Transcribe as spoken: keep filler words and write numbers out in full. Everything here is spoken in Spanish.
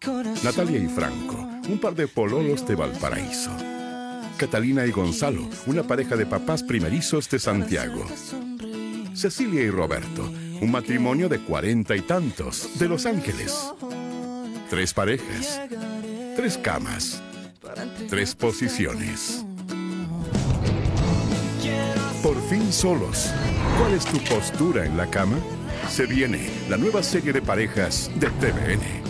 Natalia y Franco, un par de pololos de Valparaíso. Catalina y Gonzalo, una pareja de papás primerizos de Santiago. Cecilia y Roberto, un matrimonio de cuarenta y tantos de Los Ángeles. Tres parejas, tres camas, tres posiciones. Por fin solos. ¿Cuál es tu postura en la cama? Se viene la nueva serie de parejas de T V N.